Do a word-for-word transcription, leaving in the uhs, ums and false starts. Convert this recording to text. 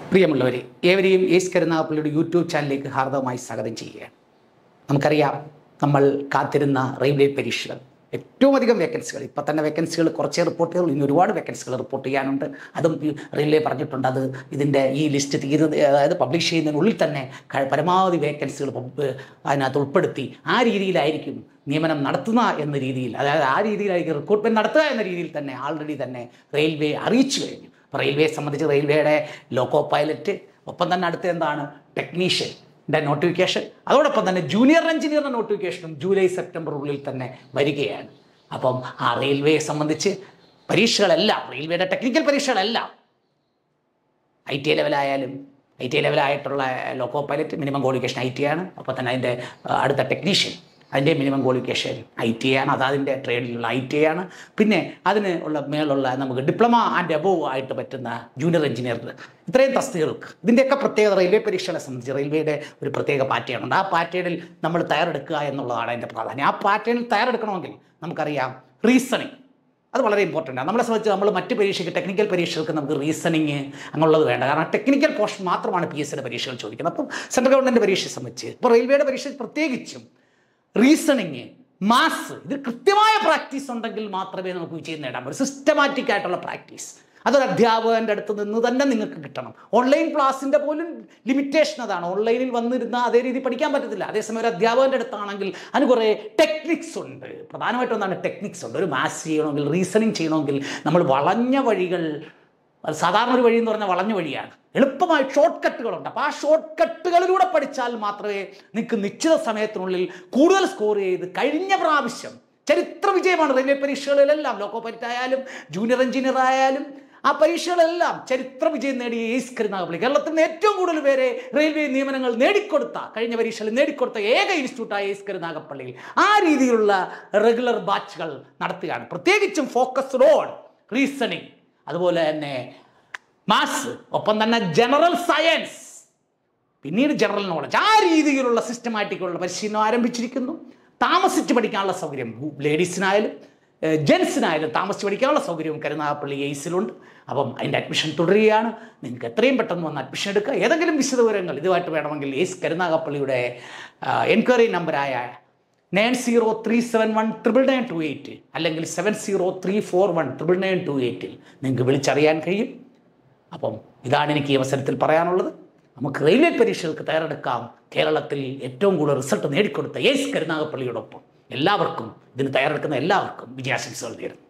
പ്രിയമുള്ളവരെ, ഏവരെയും S കരുനാഗപ്പള്ളിയുടെ YouTube ചാനലിലേക്ക് ഹാർദവമായി സ്വാഗതം ചെയ്യുകയാണ്. നമുക്കറിയാം, നമ്മൾ കാത്തിരുന്ന റെയിൽവേ പരീക്ഷകൾ, ഏറ്റവും അധികം വേക്കൻസികൾ, ഇപ്പം തന്നെ വേക്കൻസികൾ കുറച്ചേ റിപ്പോർട്ടുകൾ, ഇനി ഒരുപാട് വേക്കൻസികൾ റിപ്പോർട്ട് ചെയ്യാനുണ്ട്. അതും റെയിൽവേ പറഞ്ഞിട്ടുണ്ട്. അത് ഇതിൻ്റെ ഈ ലിസ്റ്റ് തീരു അതായത് പബ്ലിഷ് ചെയ്യുന്നതിനുള്ളിൽ തന്നെ പരമാവധി വേക്കൻസികൾ അതിനകത്ത് ഉൾപ്പെടുത്തി ആ രീതിയിലായിരിക്കും നിയമനം നടത്തുക എന്ന രീതിയിൽ, അതായത് ആ രീതിയിലായിരിക്കും റിക്രൂട്ട്മെൻറ്റ് നടത്തുക എന്ന രീതിയിൽ തന്നെ ആൾറെഡി തന്നെ റെയിൽവേ അറിയിച്ചു കഴിഞ്ഞു. ഇപ്പോൾ റെയിൽവേയെ സംബന്ധിച്ച് റെയിൽവേയുടെ ലോക്കോ പൈലറ്റ്, ഒപ്പം തന്നെ അടുത്ത എന്താണ് ടെക്നീഷ്യൻ്റെ നോട്ടിഫിക്കേഷൻ, അതോടൊപ്പം തന്നെ ജൂനിയർ എഞ്ചിനീയറിൻ്റെ നോട്ടിഫിക്കേഷനും ജൂലൈ സെപ്റ്റംബറിനുള്ളിൽ തന്നെ വരികയാണ്. അപ്പം ആ റെയിൽവേയെ സംബന്ധിച്ച് പരീക്ഷകളെല്ലാം, റെയിൽവേയുടെ ടെക്നിക്കൽ പരീക്ഷകളെല്ലാം ഐ ടി ലെവലായാലും ഐ ടി ലെവലായിട്ടുള്ള loco pilot minimum qualification I T ആണ്. അപ്പോൾ തന്നെ അതിൻ്റെ അടുത്ത ടെക്നീഷ്യൻ, അതിൻ്റെ മിനിമം ക്വാളിഫിക്കേഷൻ ഐ ടി ആണ്. അത് അതിൻ്റെ ട്രേഡിലുള്ള ഐ ടി ആണ്. പിന്നെ അതിന് ഉള്ള മേലുള്ള നമുക്ക് ഡിപ്ലോമ ആൻഡ് അബോവ് ആയിട്ട് പറ്റുന്ന ജൂനിയർ എഞ്ചിനീയർ, ഇത്രയും തസ്തികൾക്ക് ഇതിൻ്റെയൊക്കെ പ്രത്യേകത റെയിൽവേ പരീക്ഷകളെ സംബന്ധിച്ച് റെയിൽവേയുടെ ഒരു പ്രത്യേക പാറ്റേൺ ഉണ്ട്. ആ പാറ്റേണിൽ നമ്മൾ തയ്യാറെടുക്കുക എന്നുള്ളതാണ് അതിൻ്റെ പ്രാധാന്യം. ആ പാറ്റേണിൽ തയ്യാറെടുക്കണമെങ്കിൽ നമുക്കറിയാം റീസണിങ് അത് വളരെ ഇമ്പോർട്ടൻ്റ് ആണ്. നമ്മളെ സംബന്ധിച്ച് നമ്മൾ മറ്റ് പരീക്ഷയ്ക്ക്, ടെക്നിക്കൽ പരീക്ഷകൾക്ക് നമുക്ക് റീസണിങ് അങ്ങനെയുള്ളത് വേണ്ട. കാരണം ടെക്നിക്കൽ പോർഷൻ മാത്രമാണ് പി എസ് സിയുടെ പരീക്ഷകൾ ചോദിക്കുന്നത്. അപ്പം സെൻട്രൽ ഗവൺമെൻറ് പരീക്ഷയെ സംബന്ധിച്ച്, ഇപ്പോൾ റെയിൽവേയുടെ പരീക്ഷ പ്രത്യേകിച്ചും റീസണിങ്, മാത്സ്, ഇത് കൃത്യമായ പ്രാക്ടീസ് ഉണ്ടെങ്കിൽ മാത്രമേ നമുക്ക് വിജയം നേടാൻ പറ്റൂ. സിസ്റ്റമാറ്റിക് ആയിട്ടുള്ള പ്രാക്ടീസ് അതൊരു അധ്യാപകൻ്റെ അടുത്ത് നിന്ന് തന്നെ നിങ്ങൾക്ക് കിട്ടണം. ഓൺലൈൻ ക്ലാസ്സിൻ്റെ പോലും ലിമിറ്റേഷൻ അതാണ്. ഓൺലൈനിൽ വന്നിരുന്നാൽ അതേ രീതി പഠിക്കാൻ പറ്റത്തില്ല. അതേസമയം ഒരു അധ്യാപകൻ്റെ അടുത്താണെങ്കിൽ അതിന് കുറേ ടെക്നിക്സ് ഉണ്ട്. പ്രധാനമായിട്ടും എന്താണ് ടെക്നിക്സ് ഉണ്ട്. ഒരു മാത്സ് ചെയ്യണമെങ്കിൽ, റീസണിങ് ചെയ്യണമെങ്കിൽ നമ്മൾ വളഞ്ഞ വഴികൾ, സാധാരണ ഒരു വഴി എന്ന് പറഞ്ഞാൽ വളഞ്ഞ വഴിയാണ്, എളുപ്പമായി ഷോർട്ട് കട്ടുകളുണ്ട്. അപ്പോൾ ആ ഷോർട്ട് കട്ടുകളിലൂടെ പഠിച്ചാൽ മാത്രമേ നിങ്ങൾക്ക് നിശ്ചിത സമയത്തിനുള്ളിൽ കൂടുതൽ സ്കോർ ചെയ്ത്, കഴിഞ്ഞ പ്രാവശ്യം ചരിത്ര വിജയമാണ് റെയിൽവേ പരീക്ഷകളിലെല്ലാം, ലോക്കോ പൈലറ്റ് ആയാലും ജൂനിയർ എഞ്ചിനീയർ ആയാലും ആ പരീക്ഷകളെല്ലാം ചരിത്ര വിജയം നേടിയ എസ് കരുനാഗപ്പള്ളി, കേരളത്തിൽ നിന്ന് ഏറ്റവും കൂടുതൽ പേരെ റെയിൽവേ നിയമനങ്ങൾ നേടിക്കൊടുത്ത, കഴിഞ്ഞ പരീക്ഷയിൽ നേടിക്കൊടുത്ത ഏക ഇൻസ്റ്റിറ്റ്യൂട്ടായ എസ് കരുനാഗപ്പള്ളിയിൽ ആ രീതിയിലുള്ള റെഗുലർ ബാച്ചുകൾ നടത്തുകയാണ്. പ്രത്യേകിച്ചും ഫോക്കസ്ഡ് ഓൺ റീസണിങ്, അതുപോലെ തന്നെ മാത്സ്, ഒപ്പം തന്നെ ജനറൽ സയൻസ്, പിന്നീട് ജനറൽ നോളജ്, ആ രീതിയിലുള്ള സിസ്റ്റമാറ്റിക്കുള്ള പരിശീലനം ആരംഭിച്ചിരിക്കുന്നു. താമസിച്ച് പഠിക്കാനുള്ള സൗകര്യം ലേഡീസിനായാലും ജെൻസിനായാലും താമസിച്ച് പഠിക്കാനുള്ള സൗകര്യവും കരുനാഗപ്പള്ളി എയ്സിലുണ്ട്. അപ്പം അതിൻ്റെ അഡ്മിഷൻ തുടരുകയാണ്. നിങ്ങൾക്ക് എത്രയും പെട്ടെന്ന് വന്ന് അഡ്മിഷൻ എടുക്കുക. ഏതെങ്കിലും വിശദവിവരങ്ങൾ ഇതുമായിട്ട് വേണമെങ്കിൽ എസ് കരുനാഗപ്പള്ളിയുടെ എൻക്വയറി നമ്പറായ nine zero three seven one triple nine two eight അല്ലെങ്കിൽ seven zero three four one triple nine two എയ്റ്റിൽ നിങ്ങൾക്ക് വിളിച്ചറിയാൻ കഴിയും. അപ്പം ഇതാണ് എനിക്ക് ഈ അവസരത്തിൽ പറയാനുള്ളത്. നമുക്ക് റെയിൽവേ പരീക്ഷകൾക്ക് തയ്യാറെടുക്കാം. കേരളത്തിൽ ഏറ്റവും കൂടുതൽ റിസൾട്ട് നേടിക്കൊടുത്ത എസ് കരുനാഗപ്പള്ളിയോടൊപ്പം എല്ലാവർക്കും, ഇതിന് തയ്യാറെടുക്കുന്ന എല്ലാവർക്കും വിജയാശംസകൾ നേരുന്നു.